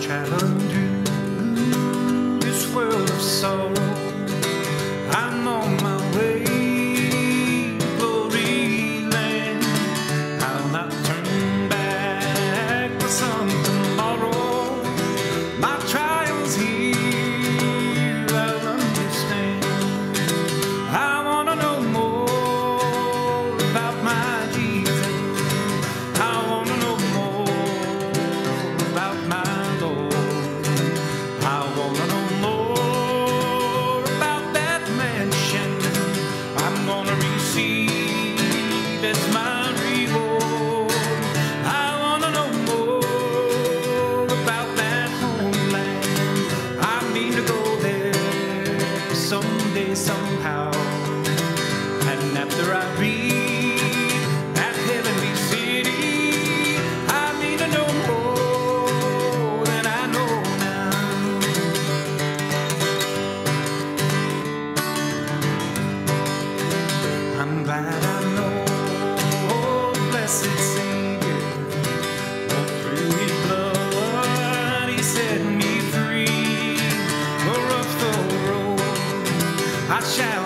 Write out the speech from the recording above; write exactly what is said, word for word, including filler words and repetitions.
traveling through this world of sorrow. I'm on my way to glory land. I'll not turn back for some tomorrow. My trials here I'll understand. I wanna know more about my Jesus. I wanna know more about my Lord. I wanna know more about that mansion I'm gonna receive as my reward. I wanna know more about that homeland. I mean to go there someday, somehow. And after I reach that heavenly city, I mean to know more than I know now. I'm glad I know, oh, blessed Savior, oh, through His blood He set me free. For up the road I shall